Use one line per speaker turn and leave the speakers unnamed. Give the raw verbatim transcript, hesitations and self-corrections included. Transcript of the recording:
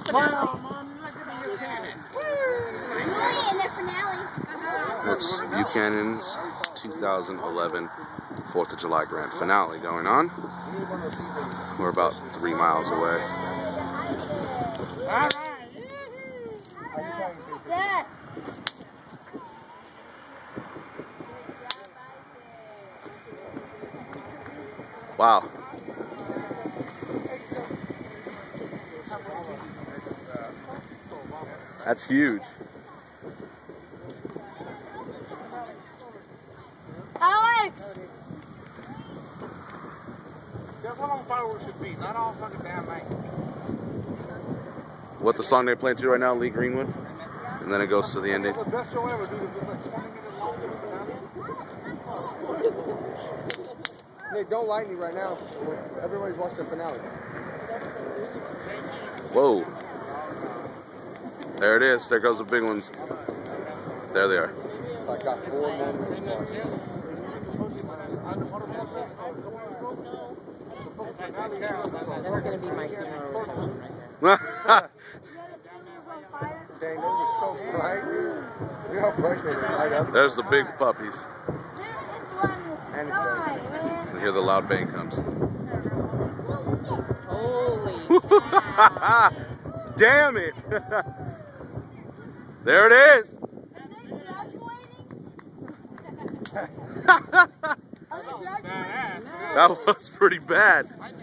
That's Buchanan's two thousand eleven fourth of July Grand Finale going on. We're about three miles away. Wow. That's huge.
Alex!
That's how long fireworks should be, not all fucking damn night.
What the song they playing to right now, Lee Greenwood? And then it goes to the ending.
That's the best show ever, dude. It's like twenty minutes long. Nick, don't light me right now. Everybody's watching the finale.
Whoa. There it is. There goes the big ones. There they are.
I got four men.
That's going to be my funeral reception
right
Dang, those are so bright. Look how bright they light up.
There's the big puppies.
And it's there.
And here the loud bang comes.
Holy cow.
Damn it! There it is! That was pretty bad.